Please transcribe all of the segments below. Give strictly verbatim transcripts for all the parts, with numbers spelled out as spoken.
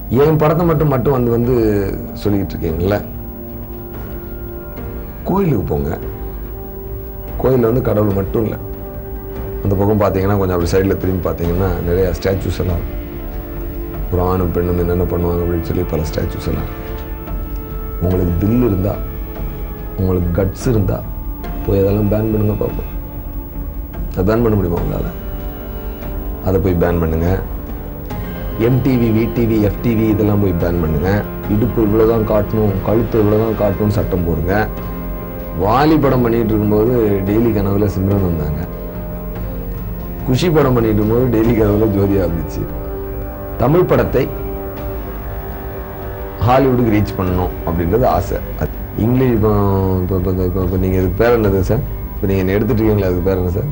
என் படத்தை மட்டும் மட்டும் வந்து வந்து சொல்லிக்கிட்டு இருக்கீங்கள, கோயிலுக்கு போங்க. கோயிலில் வந்து கடவுள் மட்டும் இல்லை, அந்த பக்கம் பார்த்தீங்கன்னா கொஞ்சம் அப்படி சைடில் திரும்பி பார்த்தீங்கன்னா நிறையா ஸ்டாச்சூஸ் எல்லாம் ஒரு ஆணும் பெண்ணும் என்னென்ன பண்ணுவாங்க அப்படின்னு சொல்லி பல ஸ்டாச்சூஸ் எல்லாம். உங்களுக்கு தில் இருந்தால், உங்களுக்கு கட்ஸ் இருந்தால் போய் அதெல்லாம் பேன் பண்ணுங்க பார்ப்போம். அதை பேன் பண்ண முடியுமா உங்களால்? அதை போய் பேன் பண்ணுங்க. எம்டிவி, விடிவி, எஃப்டிவி இதெல்லாம் போய் பேன் பண்ணுங்க. இடுப்பு இவ்வளோதான் காட்டணும், கழுத்து இவ்வளோதான் காட்டணும்னு சட்டம் போடுங்க. வாலி படம் பண்ணிட்டு இருக்கும்போது டெய்லி கனவுல சிம்ரன் வந்தாங்க. குஷி படம் பண்ணிட்டு இருக்கும்போது டெய்லி கனவுல ஜோதியா வந்துச்சு. தமிழ் படத்தை ஹாலிவுட்டுக்கு ரீச் பண்ணணும் அப்படின்றது ஆசை. இங்கிலீஷ் இப்போ இப்போ இப்போ இப்போ நீங்கள் இதுக்கு பேர் என்னது சார்? இப்போ நீங்கள் என்ன எடுத்துட்டு இருக்கீங்களா? அதுக்கு பேர் என்ன சார்?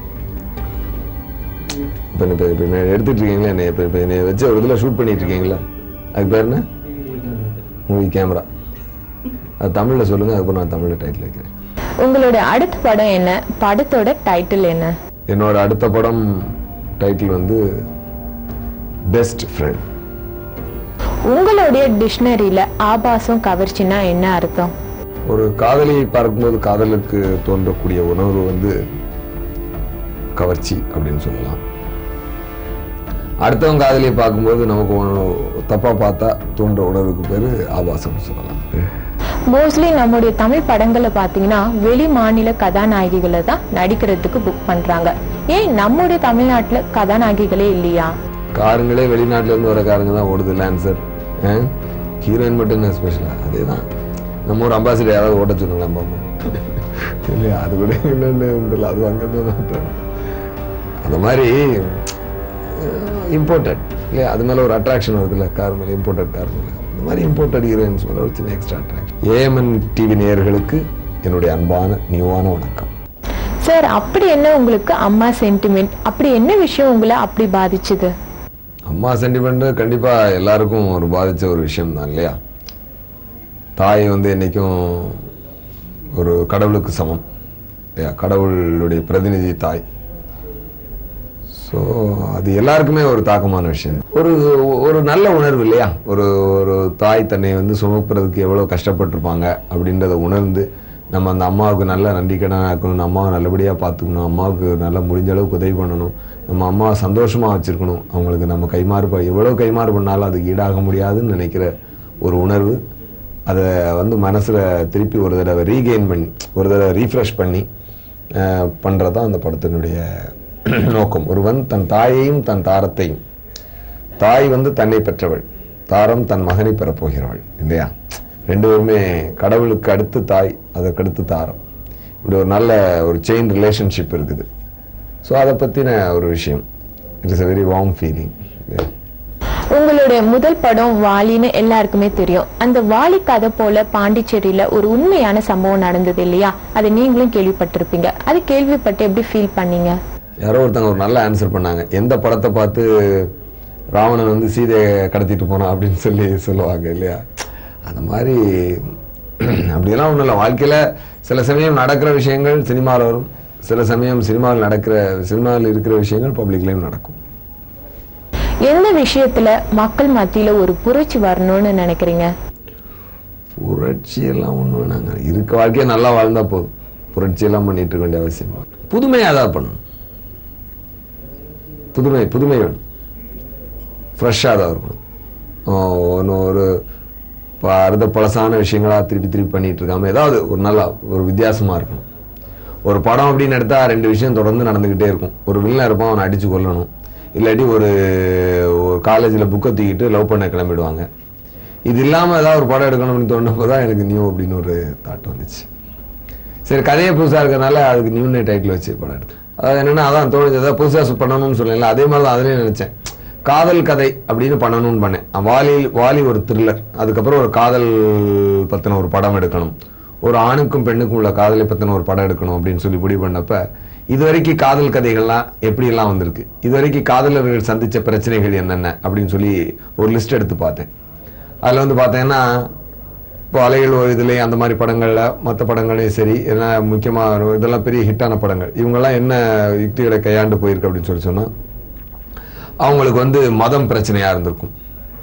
இப்போ இப்போ இப்போ என்ன எடுத்துட்டு இருக்கீங்களா? என்ன இப்போ இப்போ என்னை வச்சு ஒரு இதில் ஷூட் பண்ணிட்டு இருக்கீங்களா? அதுக்கு பேர் என்ன? Movie camera. அது தமிழில் சொல்லுங்கள், அதுக்கப்புறம் நான் தமிழில் டைட்டில் வைக்கிறேன். உங்களுடைய அடுத்த படம் என்ன? படத்தோட டைட்டில் என்ன? என்னோட அடுத்த படம் டைட்டில் வந்து பெஸ்ட் ஃப்ரெண்ட். உங்களுடைய டிக்ஷனரியில ஆபாசம், கவர்ச்சினா என்ன அர்த்தம்? ஒரு காதலியை பார்க்கும்போது காதலுக்கு தோன்றக்கூடிய உணர்வு வந்து கவர்ச்சி அப்படின்னு சொல்லலாம். அடுத்தவங்க காதலியை பார்க்கும்போது நமக்கு தப்பா பார்த்தா தோன்ற உணர்வுக்கு பேரு ஆபாசம் சொல்லலாம். மோஸ்ட்லி நம்முடைய தமிழ் படங்களை பாத்தீங்கன்னா வெளி மாநில கதாநாயகிகளை தான் நடிக்கிறதுக்கு புக் பண்றாங்க. ஏன் நம்முடைய தமிழ்நாட்டுல கதாநாயகிகளே இல்லையா? காருங்களே வெளிநாட்டுல இருந்து வர காருங்க தான் ஓடுது. லான்சர் ஹீரோயின் மட்டும் என்ன ஸ்பெஷலா? அதே தான். நம்ம ஒரு அம்பாசிடர் யாராவது ஓட்ட சொன்னாங்களா பாப்போம் இல்லையா? அது கூட என்னன்னு அது அங்கே அந்த மாதிரி இம்போர்ட்டட் இல்லையா? அது மேலே ஒரு அட்ராக்ஷன் வருது இல்லை, கார் மேலே, இம்போர்ட்டட் கார் மேலே. இந்த மாதிரி இம்போர்ட்டட் ஹீரோயின்ஸ் மேலே ஒரு சின்ன எக்ஸ்ட்ரா அட்ராக்ஷன். ஏஎம்என் டிவி நேயர்களுக்கு என்னுடைய அன்பான நியூவான வணக்கம். சார், அப்படி என்ன உங்களுக்கு அம்மா சென்டிமெண்ட், அப்படி என்ன விஷயம் உங்களை அப்படி பாதிச்சுது? அம்மா சென்டிமெண்ட் கண்டிப்பா எல்லாருக்கும் ஒரு பாதிச்ச ஒரு விஷயம் தான் இல்லையா? தாய் வந்து என்னைக்கும் ஒரு கடவுளுக்கு சமம் இல்லையா? கடவுளுடைய பிரதிநிதி தாய். ஸோ அது எல்லாருக்குமே ஒரு தாக்கமான விஷயம். ஒரு ஒரு நல்ல உணர்வு இல்லையா? ஒரு ஒரு தாய் தன்னை வந்து சுமக்கிறதுக்கு எவ்வளோ கஷ்டப்பட்டிருப்பாங்க அப்படின்றத உணர்ந்து நம்ம அந்த அம்மாவுக்கு நல்ல நன்றிக்கடனாக இருக்கணும், அம்மாவை நல்லபடியாக பார்த்துக்கணும், அம்மாவுக்கு நல்லா முடிஞ்ச அளவுக்கு உதவி பண்ணணும், நம்ம அம்மாவை சந்தோஷமாக வச்சுருக்கணும், அவங்களுக்கு நம்ம கைமாறு எவ்வளோ கைமாறு பண்ணாலும் அதுக்கு ஈடாக முடியாதுன்னு நினைக்கிற ஒரு உணர்வு. அதை வந்து மனசில் திருப்பி ஒரு தடவை ரீகெயின் பண்ணி ஒரு தடவை ரீஃப்ரெஷ் பண்ணி பண்ணுறது தான் அந்த படத்தினுடைய நோக்கம். ஒருவன் தன் தாயையும் தன் தாரத்தையும், தாய் வந்து தன்னை பெற்றவள், தாரம் தன் மகனை பெறப்போகிறவள் இல்லையா? ரெண்டு பேருமே கடவுளுக்கு அடுத்து தாய், அதற்கடுத்து தாரம். இப்படி ஒரு நல்ல ஒரு செயின் ரிலேஷன்ஷிப் இருக்குது. ஸோ அதை பற்றின ஒரு விஷயம். It is a very warm feeling. உங்களுடைய முதல் படம் வாலின்னு எல்லாருக்குமே தெரியும். அந்த வாலி கதை போல பாண்டிச்சேரியில ஒரு உண்மையான சம்பவம் நடந்தது இல்லையா? அதை நீங்களும் கேள்விப்பட்டிருப்பீங்க. அது கேள்விப்பட்டு எப்படி ஃபீல் பண்ணீங்க? யாரோ ஒருத்தங்க ஒரு நல்ல ஆன்சர் பண்ணாங்க. எந்த படத்தை பார்த்து ராவணன் வந்து சீதையை கடத்திட்டு போனான் அப்படின்னு சொல்லி சொல்லுவாங்க இல்லையா? அந்த மாதிரி அப்படியெல்லாம் ஒன்றும் இல்லை. வாழ்க்கையில் சில சமயம் நடக்கிற விஷயங்கள் சினிமாவில் வரும், சில சமயம் சினிமாவில் நடக்கிற சினிமாவில் இருக்கிற விஷயங்கள் பப்ளிக்லேயும் நடக்கும். எந்த விஷயத்துல மக்கள் மத்தியில ஒரு புரட்சி வரணும்னு நினைக்கிறீங்க? புரட்சி எல்லாம் ஒண்ணு வேணாங்க. இருக்க வாழ்க்கையை நல்லா வாழ்ந்தா போதும். புரட்சி எல்லாம் பண்ணிட்டு இருக்க வேண்டிய அவசியம். புதுமையாக தான் பண்ணணும். புதுமை புதுமை வேணும். ஃப்ரெஷ்ஷாக தான் இருக்கணும். ஒன்று ஒரு அறுத பழசான விஷயங்களா திருப்பி திருப்பி பண்ணிட்டு இருக்காம ஏதாவது ஒரு நல்லா ஒரு வித்தியாசமா இருக்கணும். ஒரு படம் அப்படின்னு எடுத்தா ரெண்டு விஷயம் தொடர்ந்து நடந்துகிட்டே இருக்கும். ஒரு வில்லன் இருப்பான், அவனை அடிச்சு கொல்லணும். இல்லாட்டி ஒரு ஒரு காலேஜில் புக்கை தூக்கிட்டு லவ் பண்ண கிளம்பிடுவாங்க. இது இல்லாமல் ஏதாவது ஒரு படம் எடுக்கணும்னு தோணுப்போ தான் எனக்கு நியூ அப்படின்னு ஒரு தாட் வந்துச்சு. சரி, கதையே புதுசாக இருக்கிறதுனால அதுக்கு நியூனே டைட்டில் வச்சு படம் எடுத்தேன். அதாவது என்னென்னா அதான் தோணுச்சு, ஏதாவது புதுசாக பண்ணணும்னு சொல்லல. அதே மாதிரி தான் அதுலேயும் நினச்சேன், காதல் கதை அப்படின்னு பண்ணணும்னு பண்ணேன். வாலி வாலி ஒரு த்ரில்லர், அதுக்கப்புறம் ஒரு காதல் பற்றின ஒரு படம் எடுக்கணும், ஒரு ஆணுக்கும் பெண்ணுக்கும் உள்ள காதலை பற்றின ஒரு படம் எடுக்கணும் அப்படின்னு சொல்லி முடிவு பண்ணப்ப இதுவரைக்கும் காதல் கதைகள்லாம் எப்படியெல்லாம் வந்திருக்கு, இதுவரைக்கும் காதலர்கள் சந்தித்த பிரச்சனைகள் என்னென்ன அப்படின்னு சொல்லி ஒரு லிஸ்ட் எடுத்து பார்த்தேன். அதில் வந்து பார்த்தீங்கன்னா இப்போ அலைகள் ஒரு இதுலேயும் அந்த மாதிரி படங்களில் மற்ற படங்களையும் சரி, ஏன்னா முக்கியமாக இதெல்லாம் பெரிய ஹிட்டான படங்கள், இவங்கெல்லாம் என்ன யுக்திகளை கையாண்டு போயிருக்கு அப்படின்னு சொல்லி சொன்னால் அவங்களுக்கு வந்து மதம் பிரச்சனையாக இருந்திருக்கும்,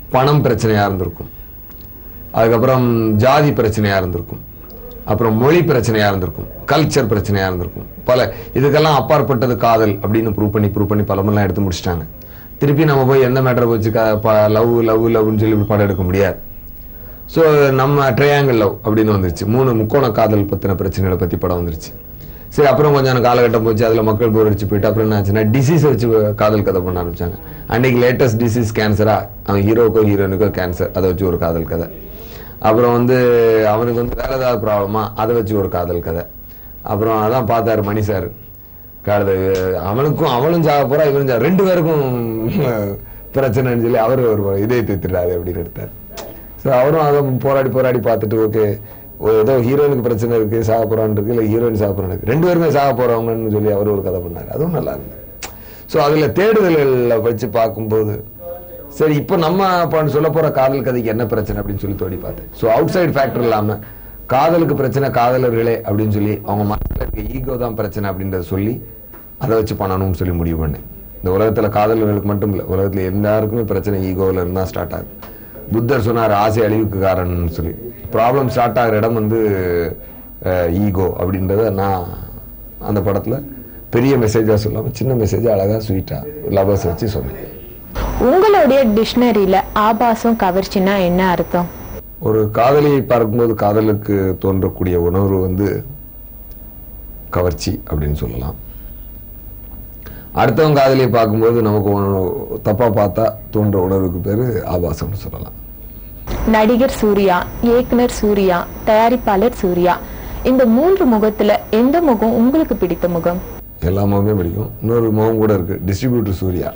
பணம் பிரச்சனையா இருந்திருக்கும், அதுக்கப்புறம் ஜாதி பிரச்சனையா இருந்திருக்கும், அப்புறம் மொழி பிரச்சனையா இருந்திருக்கும், கல்ச்சர் பிரச்சனையா இருந்திருக்கும். பல இதுக்கெல்லாம் அப்பாற்பட்டது காதல் அப்படின்னு ப்ரூவ் பண்ணி ப்ரூவ் பண்ணி பலமெல்லாம் எடுத்து முடிச்சிட்டாங்க. திருப்பி நம்ம போய் எந்த மேட்டரை வச்சு லவ் லவ் லவ்னு சொல்லி படம் எடுக்க முடியாது. ஸோ நம்ம ட்ரையாங்கிள் லவ் அப்படின்னு வந்துருச்சு. மூணு முக்கோண காதல் பற்றின பிரச்சனைகளை பற்றி படம் வந்துருச்சு. சரி, அப்புறம் கொஞ்சம் காலகட்டம் போச்சு, அதில் மக்கள் போர் அடிச்சு போயிட்டு அப்புறம் என்ன ஆச்சுன்னா டிசீஸை வச்சு காதல் கதை பண்ண ஆரம்பிச்சாங்க. அன்னைக்கு லேட்டஸ்ட் டிசீஸ் கேன்சரா, அவன் ஹீரோக்கோ ஹீரோனுக்கோ கேன்சர், அதை வச்சு ஒரு காதல் கதை. அப்புறம் வந்து அவனுக்கு வந்து வேற ஏதாவது ப்ராப்ளமா, அதை வச்சு ஒரு காதல் கதை. அப்புறம் அதான் பார்த்தாரு மணி சார், அவனுக்கும் அவனும் சாக போறா, இவனும் சாக, ரெண்டு பேருக்கும் பிரச்சனைன்னு சொல்லி அவரு ஒரு இதே தீர்த்துட்டாரு அப்படின்னு எடுத்தார். ஸோ அவரும் அதை போராடி போராடி பார்த்துட்டு ஓகே ஏதோ ஹீரோயினுக்கு பிரச்சனை இருக்கு, சாக போறான்னு இருக்கு, இல்லை ஹீரோயின் சாக போறான்னு இருக்கு, ரெண்டு பேருமே சாக போறவங்கன்னு சொல்லி அவர் ஒரு கதை பண்ணார். அதுவும் நல்லா இருந்தது. ஸோ அதுல தேடுதல்களை வச்சு பார்க்கும்போது சரி இப்போ நம்ம சொல்ல போற காதல் கதைக்கு என்ன பிரச்சனை அப்படின்னு சொல்லி தோடி பார்த்தேன். ஸோ அவுட் சைட் ஃபேக்டர் இல்லாம காதலுக்கு பிரச்சனை காதலர்களே அப்படின்னு சொல்லி அவங்க மனசுல இருக்க ஈகோ தான் பிரச்சனை அப்படின்றத சொல்லி அதை வச்சு பண்ணணும்னு சொல்லி முடிவு பண்ணேன். இந்த உலகத்துல காதலர்களுக்கு மட்டும் இல்லை, உலகத்துல எல்லாருக்குமே பிரச்சனை ஈகோவில் இருந்தா ஸ்டார்ட் ஆகுது. புத்தர் சொன்னார் ஆசை அழிவுக்கு காரணம்னு சொல்லி. ப்ராப்ளம் ஸ்டார்ட் ஆகிற இடம் வந்து ஈகோ அப்படின்றத நான் அந்த படத்துல பெரிய மெசேஜா சொல்லாம சின்ன மெசேஜா அழகா ஸ்வீட்டா லவர்ஸ் வச்சு சொன்னேன். உங்களுடைய டிக்ஷனரியில ஆபாசம் கவர்ச்சினா என்ன அர்த்தம்? ஒரு காதலியை பார்க்கும்போது காதலுக்கு தோன்றக்கூடிய உணர்வு வந்து கவர்ச்சி அப்படின்னு சொல்லலாம். அடுத்தவங்க காதலியை பார்க்கும்போது நமக்கு தப்பா பார்த்தா தோன்ற உணர்வுக்கு பேரு ஆபாசம்னு சொல்லலாம். நடிகர் சூர்யா, இயக்குனர் சூர்யா, தயாரிப்பாளர் சூர்யா, இந்த மூன்று முகத்துல எந்த முகம் உங்களுக்கு பிடித்த முகம்? எல்லா முகமே பிடிக்கும். இன்னொரு முகம் கூட இருக்கு, டிஸ்ட்ரிபியூட்டர் சூர்யா.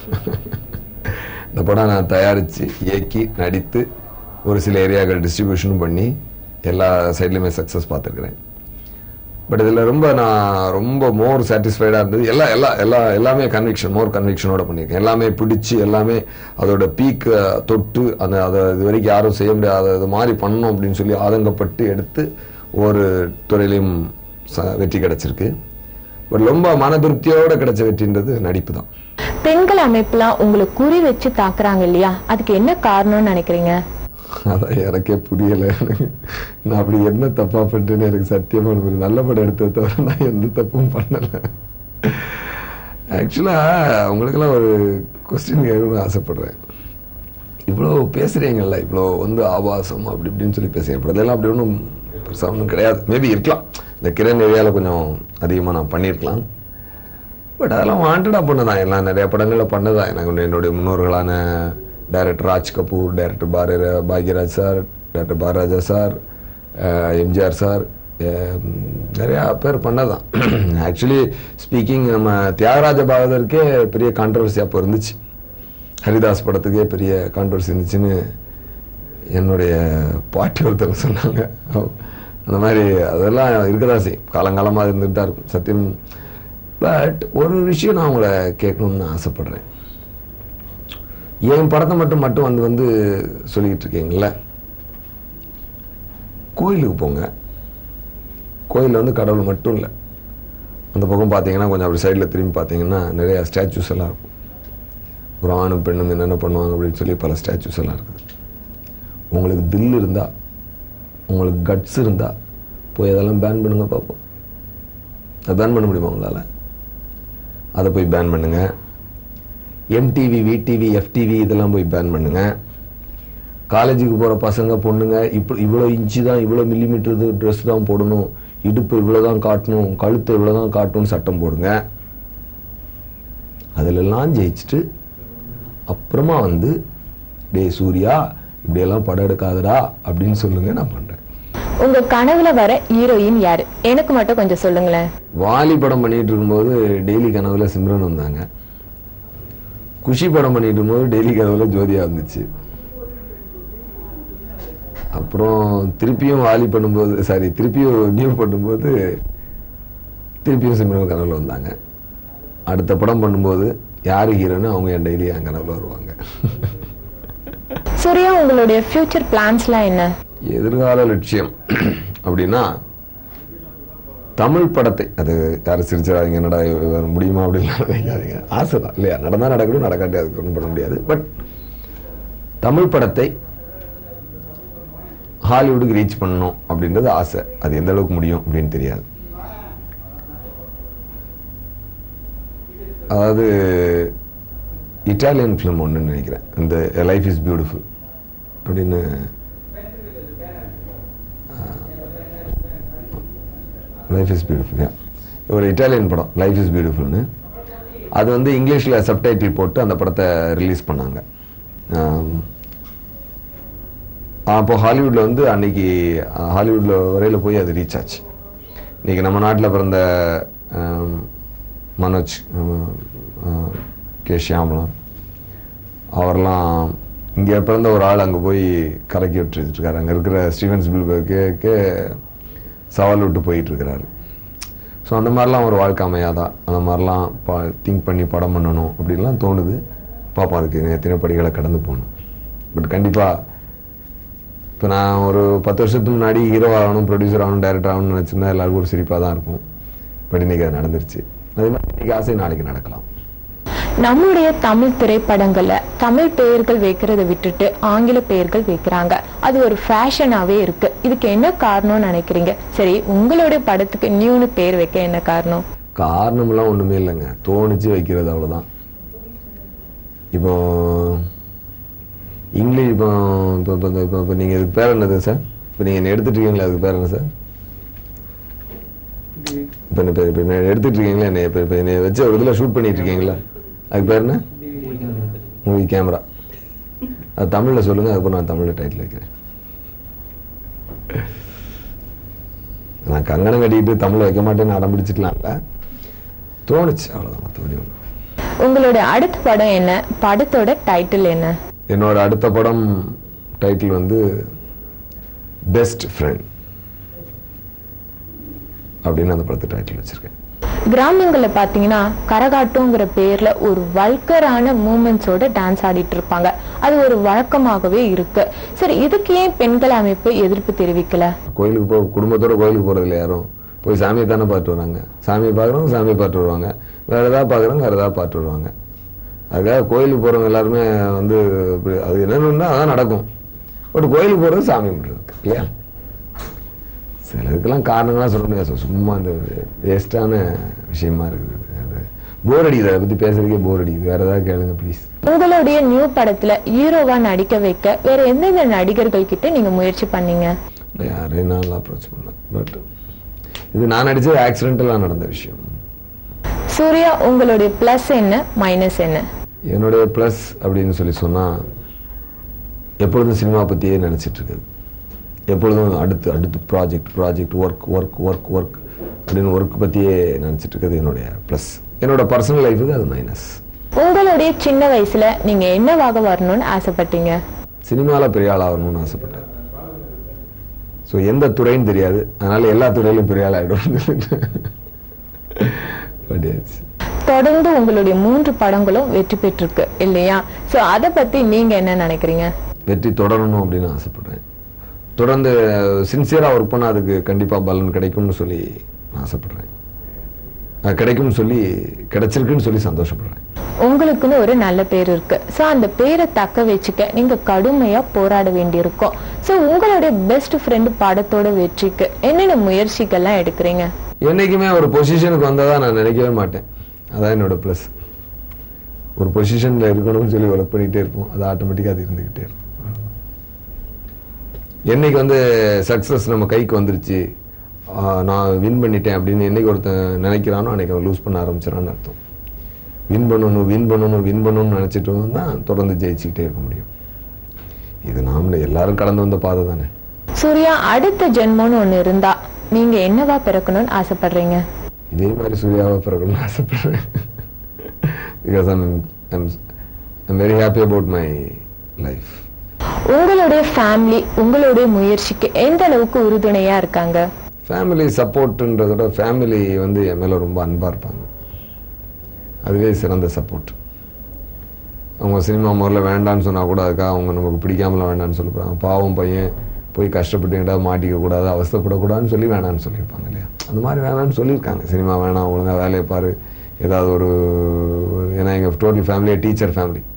இந்த படம் நான் தயாரிச்சு இயக்கி நடித்து ஒரு சில ஏரியாக்கள் டிஸ்ட்ரிபியூஷனும் பண்ணி எல்லா சைட்லையுமே சக்ஸஸ் பார்த்துருக்கிறேன். பட் இதில் ரொம்ப நான் ரொம்ப மோர் சாட்டிஸ்ஃபைடாக இருந்தது. எல்லா எல்லா எல்லா எல்லாமே கன்விக்ஷன், மோர் கன்விக்ஷனோட பண்ணியிருக்கேன். எல்லாமே பிடிச்சி எல்லாமே அதோட பீக் தொட்டு அந்த அதை இது வரைக்கும் யாரும் செய்ய முடியாத இது மாதிரி பண்ணணும் அப்படின்னு சொல்லி ஆதங்கப்பட்டு எடுத்து ஒரு துறையிலையும் வெற்றி கிடைச்சிருக்கு. பட் ரொம்ப மன திருப்தியோட கிடைச்ச வெற்றின்றது நடிப்பு தான். பெண்கள் அமைப்புலாம் உங்களை குறி வச்சு தாக்குறாங்க இல்லையா, அதுக்கு என்ன காரணம்னு நினைக்கிறீங்க? அதான் எனக்கே புரியல. நான் அப்படி என்ன தப்பா பண்ணிட்டேன்னு எனக்கு சத்தியமா நல்ல படம் எடுத்ததை தவிர நான் எந்த தப்பும் பண்ணல. ஆக்சுவலா உங்களுக்கெல்லாம் ஒரு கொஸ்டின் கேட்கணும்னு ஆசைப்படுறேன். இவ்வளோ பேசுறீங்கல்ல, இவ்வளோ வந்து ஆபாசம் அப்படி இப்படின்னு சொல்லி பேசுறேன். அதெல்லாம் அப்படி ஒன்றும் பெருசாக ஒன்றும் கிடையாது. மேபி இருக்கலாம், இந்த கிரண் ஏரியாவில் கொஞ்சம் அதிகமாக நான் பண்ணியிருக்கலாம். பட் அதெல்லாம் வாண்டடாக பண்ணதான், எல்லாம் நிறைய படங்களில் பண்ணதான். எனக்கு என்னுடைய முன்னோர்களான டைரக்டர் ராஜ் கபூர், டைரக்டர் பார Bhagyaraj sir, director Bharathiraja sir, MGR sir, நிறையா பேர் பண்ணதான். ஆக்சுவலி ஸ்பீக்கிங் நம்ம தியாகராஜ பாகவதற்கே பெரிய கான்ட்ரவர்சி அப்போ இருந்துச்சு. ஹரிதாஸ் படத்துக்கே பெரிய கான்ட்ரவர்சி இருந்துச்சுன்னு என்னுடைய பாட்டி ஒருத்தர் சொன்னாங்க. அந்த மாதிரி அதெல்லாம் இருக்கதான் செய்யும், காலங்காலமாக இருந்துகிட்டு தான் இருக்கும் சத்தியம். பட் ஒரு விஷயம் நான் உங்களை கேட்கணும்னு ஆசைப்படுறேன். என் படத்தை மட்டும் மட்டும் வந்து வந்து சொல்லிக்கிட்டு இருக்கீங்கள, கோயிலுக்கு போங்க. கோயிலில் வந்து கடவுள் மட்டும் இல்லை, அந்த பக்கம் பார்த்தீங்கன்னா கொஞ்சம் அப்படி சைடில் திரும்பி பார்த்தீங்கன்னா நிறைய ஸ்டாச்சூஸ் எல்லாம் இருக்கும். ஒரு ஆணும் பெண்ணும் என்னென்ன பண்ணுவாங்க அப்படின்னு சொல்லி பல ஸ்டாச்சூஸ் எல்லாம் இருக்குது. உங்களுக்கு தில் இருந்தா, உங்களுக்கு கட்ஸ் இருந்தா போய் அதெல்லாம் பேன் பண்ணுங்க பார்ப்போம். அதை பேன் பண்ண முடியுமா உங்களால்? அதை போய் பேன் பண்ணுங்க. எம்டிவி, விடிவி, எஃப்டிவி இதெல்லாம் போய் பேன் பண்ணுங்க. காலேஜுக்கு போகிற பசங்க பொண்ணுங்க இப்போ இவ்வளோ இன்ச்சு தான், இவ்வளோ மில்லிமீட்டர் ட்ரெஸ் தான் போடணும், இடுப்பு இவ்வளோ தான் காட்டணும், கழுத்தை இவ்வளோ தான் காட்டணும்னு சட்டம் போடுங்க. அதிலெல்லாம் ஜெயிச்சுட்டு அப்புறமா வந்து டே சூர்யா இப்படியெல்லாம் படம் எடுக்காதடா அப்படின்னு சொல்லுங்க, நான் பண்றேன். உங்க கனவுல வர ஹீரோயின் யாரு? எனக்கு மட்டும் கொஞ்சம் சொல்லுங்களேன். வாலி படம் பண்ணிட்டு இருக்கும்போது டெய்லி கனவுல சிம்ரன் வந்தாங்க. குஷி படம் பண்ணிட்டு இருக்கும்போது டெய்லி கனவுல ஜோதியா வந்துச்சு. அப்புறம் திருப்பியும் வாலி பண்ணும்போது சாரி திருப்பியும் நியூ பண்ணும்போது திருப்பியும் சிம்ரன் கனவுல வந்தாங்க. அடுத்த படம் பண்ணும்போது யாரு ஹீரோன்னு அவங்க என் டெய்லி என் கனவுல வருவாங்க. சூர்யா, உங்களுடைய ஃபியூச்சர் பிளான்ஸ்லாம் என்ன? எதிர்கால லட்சியம் அப்படின்னா தமிழ் படத்தை, அது யாரும் சிரிச்சிடாதீங்க, என்னடா முடியுமா அப்படின்னு நினைக்காதீங்க, ஆசைதான் இல்லையா, நடந்தா நடக்கணும், நடக்காட்டி அதுக்கு ஒன்றும் பண்ண முடியாது. பட் தமிழ் படத்தை ஹாலிவுட்டுக்கு ரீச் பண்ணணும் அப்படின்றது ஆசை. அது எந்த அளவுக்கு முடியும் அப்படின்னு தெரியாது. அதாவது இட்டாலியன் ஃபிலிம் ஒன்று நினைக்கிறேன், இந்த லைஃப் இஸ் பியூட்டிஃபுல் அப்படின்னு லைஃப் இஸ் பியூட்டிஃபுல் ஒரு இட்டாலியன் படம் லைஃப் இஸ் பியூட்டிஃபுல்னு. அது வந்து இங்கிலீஷில் சப்டைட்டில் போட்டு அந்த படத்தை ரிலீஸ் பண்ணாங்க. அப்போ ஹாலிவுட்டில் வந்து அன்னைக்கு ஹாலிவுட்டில் வரையில் போய் அது ரீச் ஆச்சு. இன்னைக்கு நம்ம நாட்டில் பிறந்த மனோஜ் கே ஷியாமலாம் அவரெல்லாம் இங்கே பிறந்த ஒரு ஆள் அங்கே போய் கலக்கி விட்டுட்டு இருக்காரு. அங்கே இருக்கிற ஸ்டீவன் ஸ்பில்பர்க்கு சவால் விட்டு போயிட்டு இருக்கிறாரு. ஸோ அந்த மாதிரிலாம் ஒரு வாழ்க்கை அமையாதா, அந்த மாதிரிலாம் பா திங்க் பண்ணி படம் பண்ணணும் அப்படின்லாம் தோணுது. பார்ப்போம், அதுக்கு எத்தனை படிகளை கடந்து போகணும். பட் கண்டிப்பாக இப்போ நான் ஒரு பத்து வருஷத்துக்கு முன்னாடி ஹீரோ ஆகணும், ப்ரொடியூசர் ஆகணும், டைரக்டர் ஆகணும்னு நினச்சிருந்தா எல்லாருக்கும் ஒரு சிரிப்பாக தான் இருக்கும். பட் இன்னைக்கு அது நடந்துருச்சு. அதே மாதிரி இன்னைக்கு ஆசை நாளைக்கு நடக்கலாம். நம்முடைய தமிழ் திரைப்படங்கள்ல தமிழ் பெயர்கள் வைக்கிறத விட்டுட்டு ஆங்கில பெயர்கள் வைக்கிறாங்க. அது ஒரு ஃபேஷனாவே இருக்கு. இதுக்கு என்ன காரணம்னு நினைக்கிறீங்க? சரி, உங்களுடைய படத்துக்கு நியூன்னு பேர் வைக்க என்ன காரணம்? காரணம்லாம் ஒண்ணுமே இல்லைங்க, தோணிச்சு வைக்கிறது, அவ்வளவுதான். இப்போ இங்கிலீஷ் இப்போ இப்போ இப்போ இப்போ நீங்க இதுக்கு பேர் என்னது சார்? இப்போ நீங்க என்ன எடுத்துட்டு இருக்கீங்களா? அதுக்கு பேர் என்ன சார்? இப்போ இப்போ இப்போ என்ன எடுத்துட்டு இருக்கீங்களா? என்ன இப்போ இப்போ என்னை வச்சு ஒரு இதில் ஷூட் பண்ணிட்டு இருக்கீங்களா? அதுக்கு பேர் என்ன? Movie camera. அது தமிழில் சொல்லுங்க, அதுக்கப்புறம் நான் தமிழில் டைட்டில் வைக்கிறேன். நான் கங்கணம் கட்டிட்டு தமிழ் வைக்க மாட்டேன்னு அடம் பிடிச்சிக்கலாம்ல, தோணுச்சு, அவ்வளோதான், மற்றபடி ஒன்று. உங்களோட அடுத்த படம் என்ன? படத்தோட டைட்டில் என்ன? என்னோட அடுத்த படம் டைட்டில் வந்து பெஸ்ட் ஃப்ரெண்ட் அப்படின்னு அந்த படத்தை டைட்டில் வச்சிருக்கேன். கிராமங்கள்ல பாத்தீங்கன்னா கரகாட்டம்ங்கிற பேர்ல ஒரு வல்கரான மூமெண்ட்ஸோட டான்ஸ் ஆடிட்டு இருப்பாங்க. அது ஒரு வழக்கமாகவே இருக்கு. சரி, இதுக்கு ஏன் பெண்கள் அமைப்பு எதிர்ப்பு தெரிவிக்கல? கோயிலுக்கு போ குடும்பத்தோட கோயிலுக்கு போறது இல்லை யாரும். போய் சாமியை தானே பார்த்து வராங்க. சாமியை பார்க்குறவங்க சாமியை பார்த்து வருவாங்க, வேற ஏதாவது பார்க்குறவங்க வேற ஏதாவது பார்த்து வருவாங்க. அதுக்காக கோயிலுக்கு போறவங்க எல்லாருமே வந்து அது என்னன்னு அதான் நடக்கும். பட் கோயிலுக்கு போறது சாமி கும்பிடுறதுக்கு இல்லையா? சில இதுக்கெல்லாம் காரணங்களாம் சொல்ல முடியாது. சும்மா அந்த வேஸ்டான விஷயமா இருக்குது. அது போர் அடிக்குது, அதை பத்தி பேசுறதுக்கே போர் அடிக்குது. வேற ஏதாவது கேளுங்க ப்ளீஸ். உங்களுடைய நியூ படத்துல ஹீரோவா நடிக்க வைக்க வேற எந்தெந்த நடிகர்கள் கிட்ட நீங்க முயற்சி பண்ணீங்க? யாரையும் நான் அப்ரோச் பண்ணல. பட் இது நான் நடிச்சது ஆக்சிடென்டலா நடந்த விஷயம். சூர்யா, உங்களுடைய பிளஸ் என்ன, மைனஸ் என்ன? என்னுடைய பிளஸ் அப்படின்னு சொல்லி சொன்னா, எப்பொழுதும் சினிமா பத்தியே நினைச்சிட்டு இருக்குது. எப்பொழுதும் அடுத்து அடுத்து project project work work work work அப்படின்னு ஒர்க் பற்றியே நினச்சிட்டு இருக்கிறது என்னுடைய ப்ளஸ். என்னோட பர்சனல் லைஃபுக்கு அது மைனஸ். உங்களுடைய சின்ன வயசுல நீங்க என்னவாக வரணும்னு ஆசைப்பட்டீங்க? சினிமாவில் பெரிய ஆள் ஆகணும்னு ஆசைப்பட்டேன். ஸோ எந்த துறைன்னு தெரியாது, அதனால எல்லா துறையிலும் பெரிய ஆள் ஆகிடும். தொடர்ந்து உங்களுடைய மூன்று படங்களும் வெற்றி பெற்றிருக்கு இல்லையா? ஸோ அதை பத்தி நீங்க என்ன நினைக்கிறீங்க? வெற்றி தொடரணும் அப்படின்னு ஆசைப்படுறேன். தொடர்ந்து சின்சியராக ஒர்க் பண்ணால் அதுக்கு கண்டிப்பாக பலன் கிடைக்கும்னு சொல்லி ஆசைப்படுறேன். கிடைக்கும்னு சொல்லி கிடைச்சிருக்குன்னு சொல்லி சந்தோஷப்படுறேன். உங்களுக்குன்னு ஒரு நல்ல பேர் இருக்கு. ஸோ அந்த பேரை தக்க வச்சுக்க நீங்க கடுமையா போராட வேண்டியிருக்கும். ஸோ உங்களுடைய பெஸ்ட் ஃப்ரெண்ட் படத்தோட வெற்றிக்கு என்னென்ன முயற்சிகள்லாம் எடுக்கிறீங்க? என்னைக்குமே ஒரு பொசிஷனுக்கு வந்ததா நான் நினைக்கவே மாட்டேன். அதான் என்னோட பிளஸ். ஒரு பொசிஷன்ல இருக்கணும்னு சொல்லி ஒர்க் பண்ணிட்டே இருப்போம், அது ஆட்டோமேட்டிக்கா அது இருந்துகிட்டே இருக்கும். என்னைக்கு வந்து சக்சஸ் நம்ம கைக்கு வந்துருச்சு, நான் வின் பண்ணிட்டேன் அப்படின்னு என்னைக்கு ஒருத்தன் நினைக்கிறானோ அன்னைக்கு அவன் லூஸ் பண்ண ஆரம்பிச்சிடான்னு அர்த்தம். வின் பண்ணணும் வின் பண்ணணும் வின் பண்ணணும்னு நினைச்சிட்டு தான் தொடர்ந்து ஜெயிச்சுக்கிட்டே இருக்க முடியும். இது நாம எல்லாரும் கடந்து வந்த பாதை தானே. சூர்யா, அடுத்த ஜென்மம்னு ஒண்ணு இருந்தா நீங்க என்னவா பிறக்கணும்னு ஆசைப்படுறீங்க? இதே மாதிரி சூர்யாவா பிறக்கணும்னு ஆசைப்படுறேன். Because I'm, I'm, I'm very happy about my life. உங்களுடைய ஃபேமிலி உங்களுடைய முயற்சிக்கு எந்த அளவுக்கு உறுதுணையா இருக்காங்க? ஃபேமிலி சப்போர்ட்ன்றதோட ஃபேமிலி வந்து என் மேல ரொம்ப அன்பா இருப்பாங்க. அதுவே சிறந்த சப்போர்ட். அவங்க சினிமா முதல்ல வேண்டான்னு சொன்னா கூட அதுக்காக அவங்க நமக்கு பிடிக்காமல வேண்டான்னு சொல்லிப்பாங்க. பாவம் பையன் போய் கஷ்டப்பட்டு எங்கேயாவது மாட்டிக்க கூடாது, அவஸ்தப்படக்கூடாதுன்னு சொல்லி வேணான்னு சொல்லியிருப்பாங்க இல்லையா? அந்த மாதிரி வேணான்னு சொல்லியிருக்காங்க. சினிமா வேணாம், ஒழுங்காக வேலையை பாரு, ஏதாவது ஒரு, ஏன்னா எங்கள் டோட்டல் ஃபேமிலியே டீச்சர் ஃபேமிலி.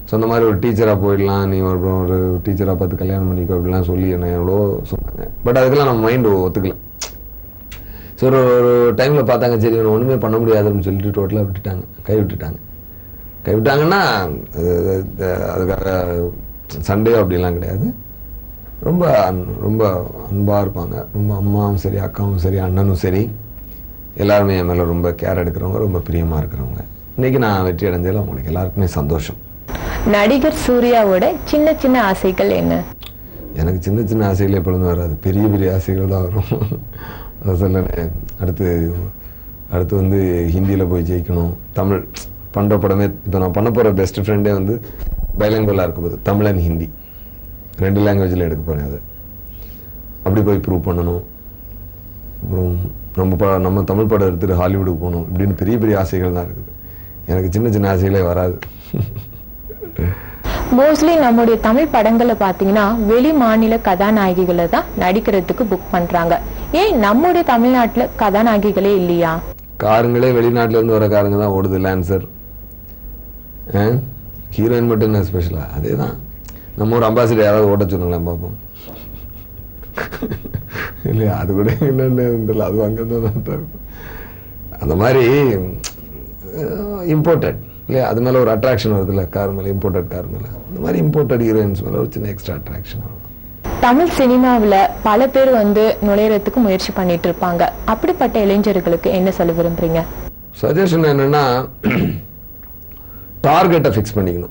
ஸோ அந்த மாதிரி ஒரு டீச்சராக போயிடலாம், நீ ஒரு ஒரு டீச்சராக பார்த்து கல்யாணம் பண்ணிக்கோ அப்படிலாம் சொல்லி என்ன எவ்வளோ சொன்னாங்க. பட் அதுக்கெல்லாம் நம்ம மைண்டு ஒத்துக்கல. ஸோ ஒரு ஒரு டைமில் பார்த்தாங்க, சரி இவனை ஒன்றுமே பண்ண முடியாதுன்னு சொல்லிட்டு டோட்டலாக விட்டுட்டாங்க, கை விட்டுட்டாங்க. கை விட்டாங்கன்னா அதுக்காக சண்டையோ அப்படிலாம் கிடையாது. ரொம்ப அன் ரொம்ப அன்பாக இருப்பாங்க. ரொம்ப அம்மாவும் சரி, அக்காவும் சரி, அண்ணனும் சரி, எல்லாருமே என் மேலே ரொம்ப கேர் எடுக்கிறவங்க, ரொம்ப பிரியமாக இருக்கிறவங்க. இன்னைக்கு நான் வெற்றி அடைஞ்சதில் அவங்களுக்கு எல்லாருக்குமே சந்தோஷம். நடிகர் சூர்யாவோட சின்ன சின்ன ஆசைகள் என்ன? எனக்கு சின்ன சின்ன ஆசைகள் எப்பொழுதும் வராது, பெரிய பெரிய ஆசைகள் தான் வரும். அதை சொல்லேன். அடுத்து அடுத்து வந்து ஹிந்தியில் போய் ஜெயிக்கணும். தமிழ் பண்ணுற படமே இப்போ நான் பண்ண போகிற பெஸ்ட் ஃப்ரெண்டே வந்து பைலிங்குவலாக இருக்கும் போது தமிழ் அண்ட் ஹிந்தி ரெண்டு லாங்குவேஜில் எடுக்க போகிறேன். அது அப்படி போய் ப்ரூவ் பண்ணணும். அப்புறம் நம்ம ப நம்ம தமிழ் படம் எடுத்துகிட்டு ஹாலிவுட்டுக்கு போகணும். இப்படின்னு பெரிய பெரிய ஆசைகள் தான் இருக்குது. எனக்கு சின்ன சின்ன ஆசைகளே வராது. மோஸ்ட்லி நம்முடைய தமிழ் படங்களை பாத்தீங்கன்னா வெளி மாநில கதாநாயகிகளை தான் நடிக்கிறதுக்கு புக் பண்றாங்க. ஏன் நம்முடைய தமிழ்நாட்டுல கதாநாயகிகளே இல்லையா? காருங்களே வெளிநாட்டுல இருந்து வர காருங்க தான் ஓடுது. லான்சர் ஹீரோயின் மட்டும் என்ன ஸ்பெஷலா? அதேதான். நம்ம ஒரு அம்பாசிடர் யாராவது ஓட்ட சொன்னாங்களேன் பார்ப்போம். இல்லையா? அது கூட என்னன்னு அது அங்கதான் இருக்கும். அந்த மாதிரி இம்போர்ட்டட் இல்லையா, அது மேலே ஒரு அட்ராக்ஷன் வருது இல்லை, கார் மேலே, இம்போர்ட்டட் கார் மேலே. அந்த மாதிரி இம்போர்ட்டட் ஹீரோயின்ஸ் மேலே ஒரு சின்ன எக்ஸ்ட்ரா அட்ராக்ஷன் வரும். தமிழ் சினிமாவில் பல பேர் வந்து நுழையறதுக்கு முயற்சி பண்ணிட்டு இருப்பாங்க. அப்படிப்பட்ட இளைஞர்களுக்கு என்ன சொல்ல விரும்புறீங்க? சஜஷன் என்னன்னா, டார்கெட்டை ஃபிக்ஸ் பண்ணிக்கணும்.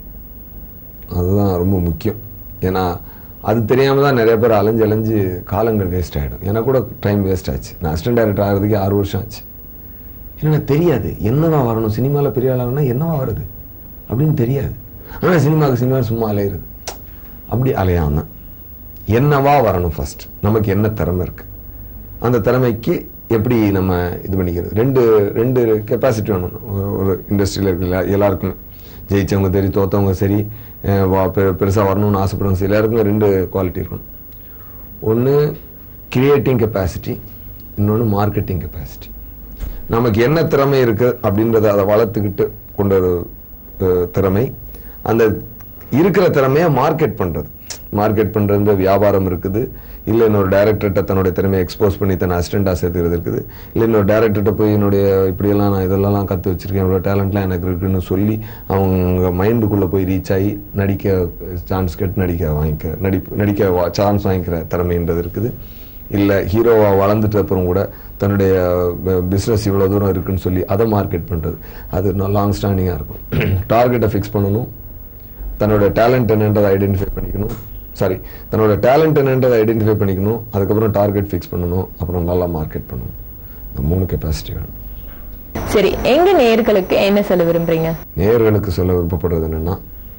அதுதான் ரொம்ப முக்கியம். ஏன்னா அது தெரியாம தான் நிறைய பேர் அலைஞ்சு அலைஞ்சு காலங்கள் வேஸ்ட் ஆகிடும். எனக்கு கூட டைம் வேஸ்ட் ஆச்சு. நான் அசிஸ்டன்ட் டைரக்டர் ஆகிறதுக்கு ஆறு வருஷம் ஆச்சு. எனக்கு தெரியாது என்னவா வரணும், சினிமாவில் பெரிய ஆளாகனா என்னவா வருது அப்படின்னு தெரியாது. ஆனால் சினிமாவுக்கு சினிமா சும்மா அலையிறது. அப்படி அலையாம என்னவா வரணும், ஃபர்ஸ்ட் நமக்கு என்ன திறமை இருக்கு, அந்த திறமைக்கு எப்படி நம்ம இது பண்ணிக்கிறது. ரெண்டு ரெண்டு கெப்பாசிட்டி வேணும் ஒரு இண்டஸ்ட்ரியில் இருக்கிற எல்லாருக்குமே. ஜெயிச்சவங்க சரி, தோத்தவங்க சரி, பெருசாக வரணும்னு ஆசைப்படுறவங்க சரி, எல்லாருக்குமே ரெண்டு குவாலிட்டி இருக்கணும். ஒன்று கிரியேட்டிங் கெப்பாசிட்டி, இன்னொன்று மார்க்கெட்டிங் கெப்பாசிட்டி. நமக்கு என்ன திறமை இருக்கு அப்படின்றத அதை வளர்த்துக்கிட்டு கொண்ட ஒரு திறமை. அந்த இருக்கிற திறமையை மார்க்கெட் பண்றது. மார்க்கெட் பண்றது வியாபாரம் இருக்குது. இல்லை இன்னொரு டைரக்டர்கிட்ட தன்னுடைய திறமையை எக்ஸ்போஸ் பண்ணி தன்னை அசிஸ்டண்டா சேர்த்துக்கிறது இருக்குது. இல்லை இன்னொரு டைரக்டர்கிட்ட போய் என்னுடைய இப்படியெல்லாம் நான் இதெல்லாம் கற்று வச்சிருக்கேன், இவ்வளோ டேலண்ட்லாம் எனக்கு இருக்குன்னு சொல்லி அவங்க மைண்டுக்குள்ளே போய் ரீச் ஆகி நடிக்க சான்ஸ் கேட்டு நடிக்க வாங்கிக்க நடி நடிக்க சான்ஸ் வாங்கிக்கிற திறமைன்றது இருக்குது. இல்லை ஹீரோவா வளர்ந்துட்டு அப்புறம் கூட தன்னுடைய பிஸ்னஸ் இவ்வளோ தூரம் இருக்குன்னு சொல்லி அதை மார்க்கெட் பண்ணுறது. அது லாங் ஸ்டாண்டிங்காக இருக்கும். டார்கெட்டை ஃபிக்ஸ் பண்ணணும், தன்னோட டேலண்ட் என்னன்றதை ஐடென்டிஃபை பண்ணிக்கணும். சாரி தன்னோட டேலண்ட் என்னன்றதை ஐடென்டிஃபை பண்ணிக்கணும். அதுக்கப்புறம் டார்கெட் ஃபிக்ஸ் பண்ணணும், அப்புறம் நல்லா மார்க்கெட் பண்ணணும். இந்த மூணு கெப்பாசிட்டி வேணும். சரி, எங்க நேயர்களுக்கு என்ன சொல்ல விரும்புறீங்க? நேயர்களுக்கு சொல்ல விருப்பப்படுறது என்னன்னா,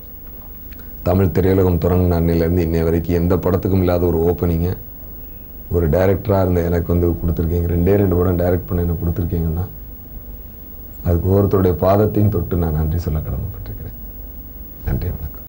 தமிழ் திரையுலகம் தொடங்கின அன்னையிலேருந்து இன்னை வரைக்கும் எந்த படத்துக்கும் இல்லாத ஒரு ஓப்பனிங்கை ஒரு டைரக்டராக இருந்த எனக்கு வந்து கொடுத்துருக்கீங்க. ரெண்டே ரெண்டு படம் டைரக்ட் பண்ண எனக்கு கொடுத்துருக்கீங்கன்னா அதுக்கு ஒவ்வொருத்தருடைய பாதத்தையும் தொட்டு நான் நன்றி சொல்ல கடமைப்பட்டிருக்கிறேன். நன்றி, வணக்கம்.